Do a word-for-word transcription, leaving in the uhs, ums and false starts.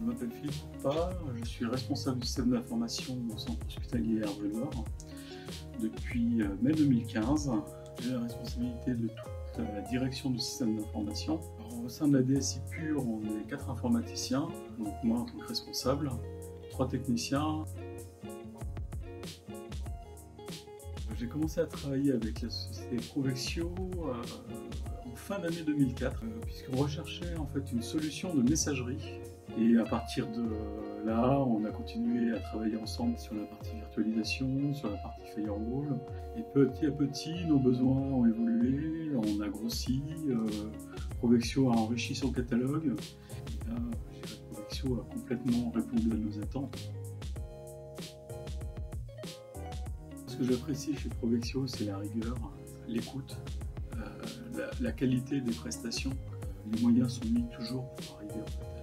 Je m'appelle Philippe Coupa, je suis responsable du système d'information au centre hospitalier Hervé Loire depuis mai deux mille quinze. J'ai la responsabilité de toute la direction du système d'information. Au sein de la D S I pure, on est quatre informaticiens, donc moi en tant que responsable, trois techniciens. J'ai commencé à travailler avec la société Provexio euh, en fin d'année deux mille quatre, euh, puisqu'on recherchait en fait une solution de messagerie. Et à partir de là, on a continué à travailler ensemble sur la partie virtualisation, sur la partie firewall. Et petit à petit, nos besoins ont évolué, on a grossi, euh, Provexio a enrichi son catalogue. Et là, je dirais que Provexio a complètement répondu à nos attentes. Ce que j'apprécie chez Provexio, c'est la rigueur, l'écoute, euh, la, la qualité des prestations. Les moyens sont mis toujours pour arriver en fait,